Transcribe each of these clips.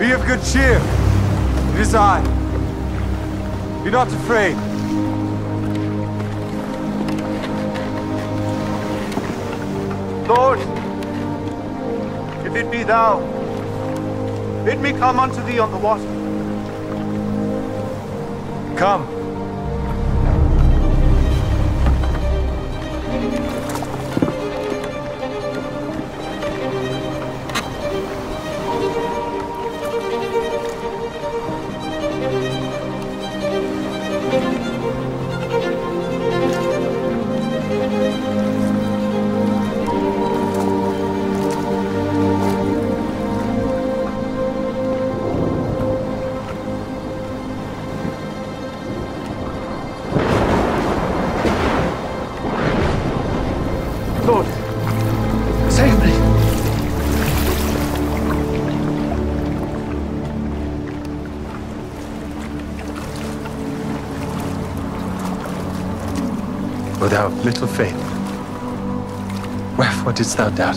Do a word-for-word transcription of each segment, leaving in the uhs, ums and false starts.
Be of good cheer. It is I. Be not afraid. Lord, if it be thou, bid me come unto thee on the water. Come. Lord, save me. O thou of little faith, wherefore didst thou doubt?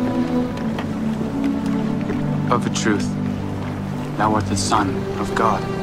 Of a truth, thou art the Son of God.